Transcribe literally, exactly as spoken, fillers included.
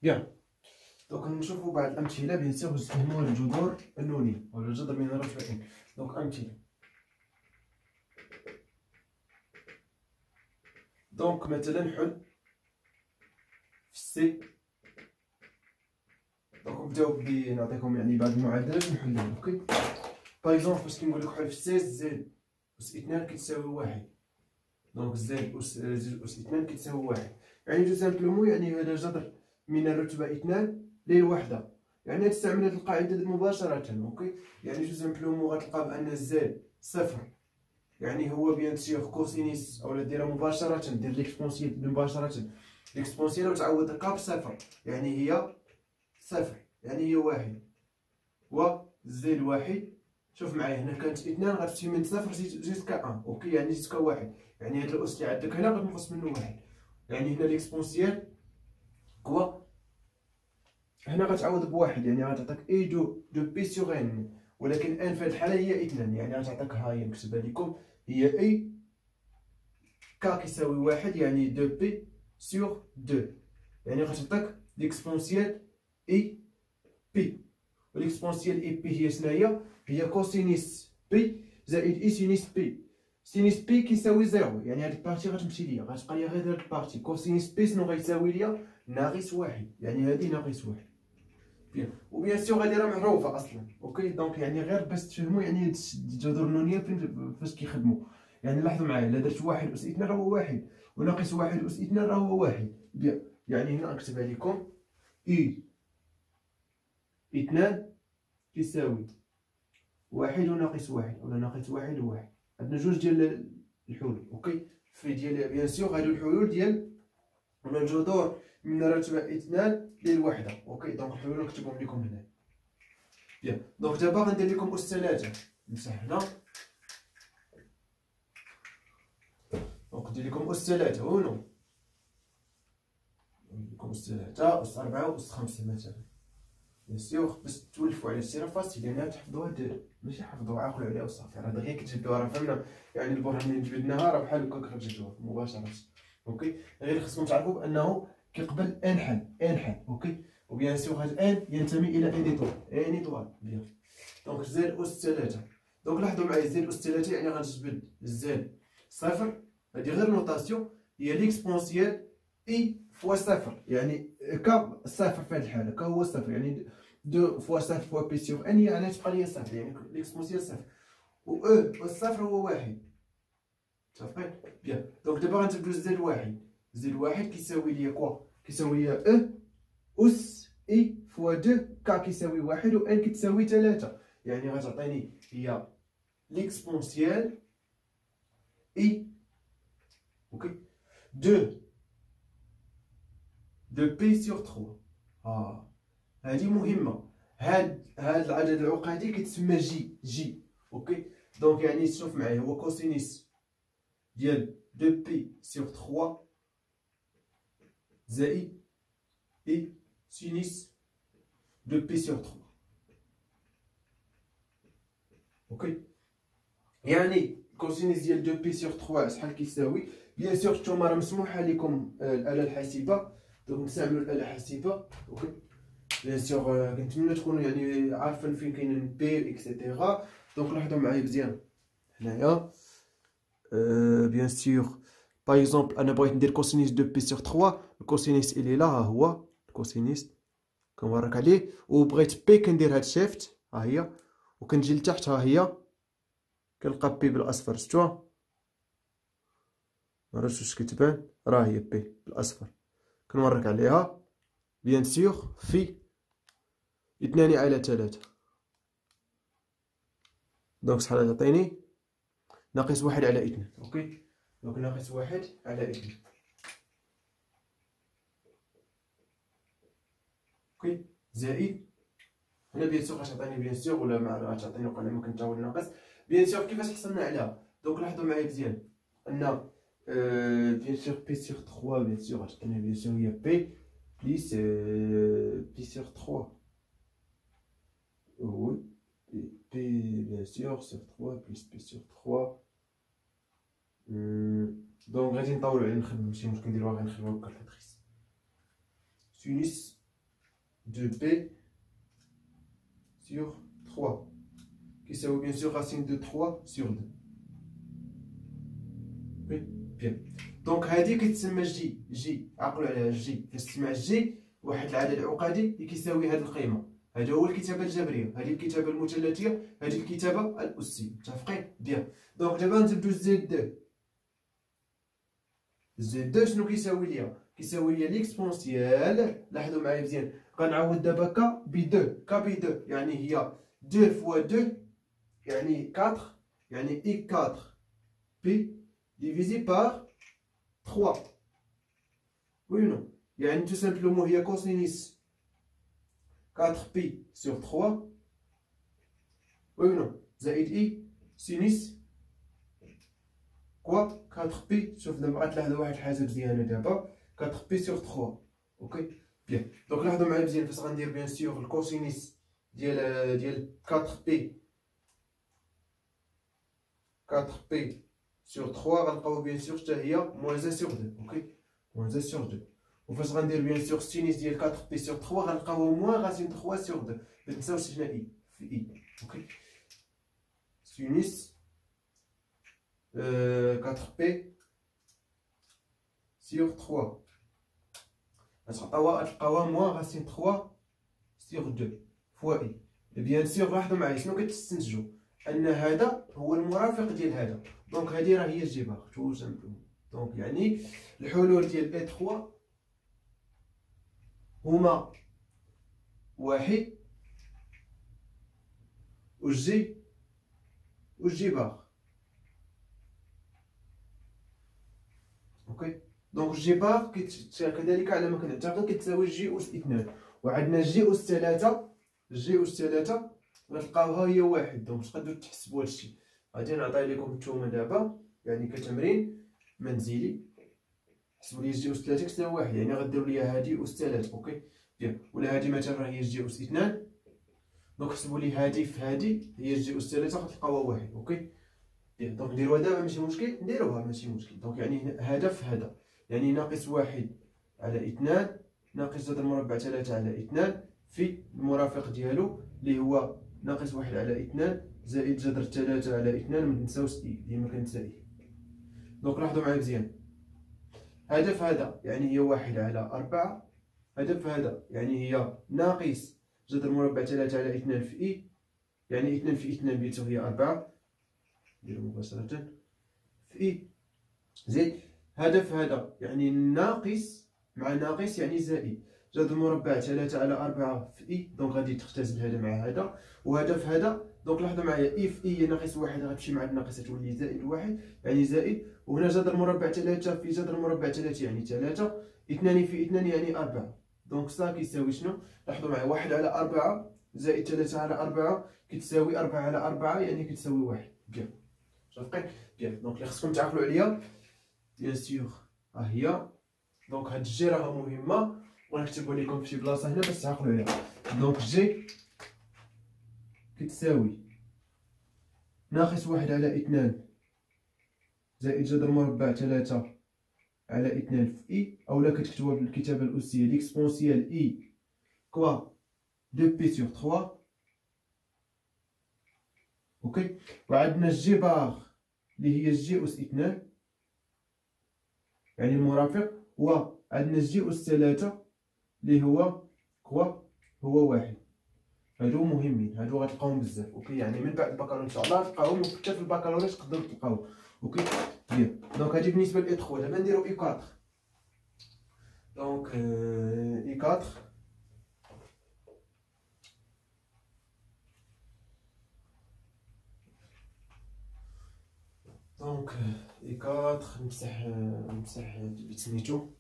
بيان. دونك نشوفوا بعض الامثله بيان سيغ نستخدموا الجذور النونيه ولا الجذر من الرتبه ان. دونك امثله، دونك مثلا حل في سي. دونك نبداو بنعطيكم يعني بعض المعادلات ونحلوها. اوكي، باغ اكزومبل فاش كنقول لك حل في سي زد اس اثنان كتساوي واحد، دونك زد اس زد اس اثنان كتساوي واحد، يعني جو سامبلومون يعني هذا جذر من الرتبه اثنان للوحده، يعني تستعمل هذه القاعده مباشره. اوكي، يعني جو سامبلومون غتلقى بان زد صفر، يعني هو بيان سيغ كوسينيس اولا ديرها مباشره، دير ليكسبونسيال مباشره، ليكسبونسيال وتعوض كا بصفر، يعني هي صفر، يعني هي واحد، و زد واحد. شوف معايا هنا كانت اثنان غتمشي من صفر جيسكا ان. اوكي، يعني جيسكا واحد، يعني هذا الاس اللي عندك هنا غتنقص منه واحد، يعني هنا ليكسبونسيال هو هنا غتعوض بواحد، يعني غتعطيك اي دو دو بي سيغ ان، ولكن ان في هذه الحاله هي اثنان، يعني غتعطيك ها هي نكتبها لكم، هي اي كا كيساوي واحد، يعني دو بي سيغ دو، يعني غتعطيك ليكسبونسيال اي بي، وليكسبونسيال اي بي هي شناهي؟ هي كوسينيس بي زائد اي سينيس بي. سينيس بي كيساوي زيرو، يعني هاد البارتي غتمشي ليا، غتبقى ليا غير هاد البارتي. كوسينيس بي شنو غيساوي ليا؟ ناقص واحد، يعني هادي ناقص واحد. بيان، وبيان سيغ هادي راه معروفه اصلا. اوكي، دونك يعني غير باش تفهموا يعني هاد الجذور النونيه فين فاش كيخدموا. يعني لاحظوا معايا، الا درت واحد اس اثنان راه هو واحد، وناقص واحد اس اثنان راه هو واحد. بيان، يعني هنا نكتبها لكم، اي اثنان يساوي واحد وناقص واحد، ولا ناقص واحد وواحد. عندنا جوج ديال الحلول. اوكي، في ديال بيان سيغ هادو الحلول ديال ولا الجذور من الرتبه اثنان للوحده. اوكي، دونك الحلول نكتبهم لكم هنا. بيان، دونك دابا غندير لكم اس ثلاثة، نمسح هنا، دونك ندير لكم اس ثلاثة هونو، ندير لكم اس ثلاثة، اس أربعة، وأس خمسة مثلا. بيان سيغ باش تولفوا على السيره فاستي، لأنها تحفظوها ماشي حفظوها عقلوا عليها وصافي، راه دغيا كتجبدوها، راه فهمنا يعني البرهان ملي جبدناها راه بحال هكاك غتجبدوها مباشرة. اوكي، غير خصكم تعرفوا بأنه كيقبل ان حل، ان حل. اوكي، وبيان سيغ هاد ان ينتمي إلى ان ايطوال، ان ايطوال. بيان، دونك زد أس ثلاثة. دونك لاحظوا معايا زد أس ثلاثة يعني غنجبد زد صفر، هادي غير نوطاسيون، هي ليكسبونسيال اي فوا صفر، يعني ك صفر في هاد الحالة، ك هو صفر، يعني دو فوا صفر فوا بي سيغ ان، يعني تبقى ليا صفر، يعني ليكسبونسيال صفر، و او الصفر هو واحد. متفقين؟ بيان، دونك دابا غنتبدلو زد واحد، زد واحد كيساوي ليا كوا؟ كيساوي ليا او أس اي فوا دو، ك كيساوي واحد و ان كتساوي ثلاثة، يعني غتعطيني هي ليكسبونسيال اي اوكي دو دو بي سيغ ثلاثة. ها هادي مهمة، هاد هاد العدد العقدي كيتسمى جي جي. اوكي، دونك يعني شوف معايا، هو كوسينيس ديال دو بي سيغ ثلاثة زائد اي سينيس دو بي سيغ ثلاثة. اوكي، يعني كوسينيس ديال دو بي سيغ ثلاثة شحال كيساوي؟ بيان سيغ نتوما راه مسموحه لكم الاله الحاسبه، دونك نستعملوا الاله الحاسبه. اوكي، بيان سيغ كنتمنى تكونوا يعني عارفين فين كاين بي اكسيتيرا. دونك لاحظوا معايا مزيان هنايا، أه بيان سيغ باغ اكزومبل انا بغيت ندير كوسينيس دو بي سيغ ثلاثة، الكوسينيس الي لا، ها هو الكوسينيس كنوريك عليه، وبغيت بي كندير هاد شيفت، ها هي، وكنجي لتحت، ها هي كنلقى بي بالاصفر، شفتوها؟ معرفتش واش كتبان، راه هي بي بالاصفر، كنوريك عليها. بيان سيغ في اثنان على ثلاثة، دونك شحال غتعطيني؟ ناقص واحد على اثنان. اوكي، دونك ناقص واحد على اثنان. اوكي، زائد هنا بيان سيغ غتعطيني بيان سيغ، ولا ما غتعطيني وقيلا ما كنت تعاود ناقص. بيان سيغ كيفاش حصلنا عليها؟ دونك لاحظوا معايا مزيان ان أه بيان سيغ بي سيغ ثلاثة بيان سيغ غتعطيني بيان سيغ هي بي بليس بي سيغ ثلاثة، وي بي بيان سيغ سيغ ثلاثة بليس بي سيغ ثلاثة. دونك غادي نطولو على نخدم، ماشي مشكل نديروها غير نخدمو بالكالكوليتريس. سينيس دو بي سور تخوا كيساوي بيان سور راسين دو تخوا سور دو. وي بيان. دونك هادي كتسمى جي. جي عقلوا عليها جي، كتسمى جي واحد العدد عقدي اللي كيساوي هاد القيمه. هذا هو الكتابه الجبريه، هذه الكتابه المثلثيه، هذه الكتابه الاسيه. متفقين؟ بيان. دونك دابا نزيدو زد دو. زد دو شنو كيساوي ليا؟ كيساوي ليا ليكسبونسيال. لاحظوا معايا مزيان، غنعوض دابا ك ب دو. ك ب دو يعني هي دو فوا دو يعني أربعة، يعني اي أربعة بي ديفيزي بار تخوا. وي نو؟ يعني تو سامبلومون هي كوسينيس أربعة بي سور تخوا. وي نو؟ زائد اي سينيس كوا أربعة بي. شوف دابا غتلاحظوا واحد الحاجه مزيانه دابا، أربعة بي سور تخوا. اوكي بيان. دونك لاحظوا معايا مزيان فاش غندير بيان سور الكوسينيس ديال ديال أربعة بي أربعة بي سور تخوا غنلقاو بيان سور حتى هي موان واحد سور دو. اوكي موان واحد سور دو. وفاش غندير بيان سور سينيس ديال أربعة بي سور تخوا غنلقاو موان راسين تخوا سور دو. متنساوش هنا اي في اي. اوكي سينيس أربعة بي سور تخوا غتلقاوها غتلقاوها موان راسين تخوا سور دو فوا اي. بيان سور لاحظوا معايا شنو كتستنتجوا؟ ان هذا هو المرافق ديال هذا. دونك هذه راه هي الجبار تو سامبلومون. دونك يعني الحلول ديال اي تخوا هما واحد والجي والجبار. اوكي دونك الجبار كذلك على ما كنعتقد كتساوي جي أس اثنان، وعندنا جي أس ثلاثة. جي أس ثلاثة غتلقاوها هي واحد. دونك تقدروا تحسبوا هادشي. غادي نعطي لكم نتوما دابا يعني كتمرين منزلي. حسبوا لي جي أس ثلاثة كتساوي واحد، يعني غديروا لي هادي أس ثلاثة. اوكي بيان. ولا هادي مثلا هي جي أس اثنان. دونك حسبوا لي هادي في هادي هي جي أس ثلاثة غتلقاوها واحد. اوكي بيان. دونك نديروها دابا ماشي مشكل، نديروها ماشي مشكل. دونك يعني هذا في هذا يعني ناقص واحد على اثنان ناقص جذر مربع ثلاثة على اثنان في المرافق ديالو اللي هو ناقص واحد على اثنان زائد جذر ثلاثة على اثنان. متنساوش اي ديما كنسى اي. دونك لاحظوا معايا مزيان، هذا في هذا يعني هي واحد على أربعة، هذا في هذا يعني هي ناقص جذر مربع ثلاثة على اثنان في اي، يعني اثنان في اثنان بيتو هي أربعة. نديرو مباشرة في اي زائد هذا في هذا يعني ناقص مع ناقص يعني زائد جذر مربع ثلاثة على أربعة في اي. دونك غادي تختزل هذا مع هذا وهذا في هذا. دونك لاحظوا معايا اي في اي ناقص واحد غتمشي مع الناقص تولي زائد واحد يعني زائد. وهنا جذر مربع ثلاثة في جذر مربع ثلاثة يعني ثلاثة. اثنان في اثنان يعني أربعة. دونك صا كيساوي شنو؟ لاحظوا معايا واحد على أربعة زائد ثلاثة على أربعة كتساوي أربعة على أربعة يعني كتساوي واحد. بيان صافي بيان. دونك اللي خصكم تعقلوا عليا بيان سيغ ها هي. دونك هاد الجي راها مهمه ونكتبوا لكم في شي بلاصه هنا باش تعقلوا عليها. دونك جي كتساوي ناقص واحد على اثنان زائد جذر مربع ثلاثة على اثنان في اي، اولا كتكتبوها بالكتابه الاسيه ليكسبونسيال اي كوا دو بي سور تخوا. اوكي وعندنا الجبار اللي هي جي أس اثنان يعني المرافق، وعندنا جي أس ثلاثة اللي هو كوا هو واحد. هادو مهمين، هادو غتلقاوهم بزاف. اوكي يعني من بعد البكالوريا ان شاء الله تلقاوهم، حتى في البكالوريا تقدروا تلقاوهم. اوكي بيان. دونك هادي بالنسبه لاي تخوا. دابا نديرو اي أربعة. دونك اي أربعة دونك اي أربعة نمسح نمسح سميتو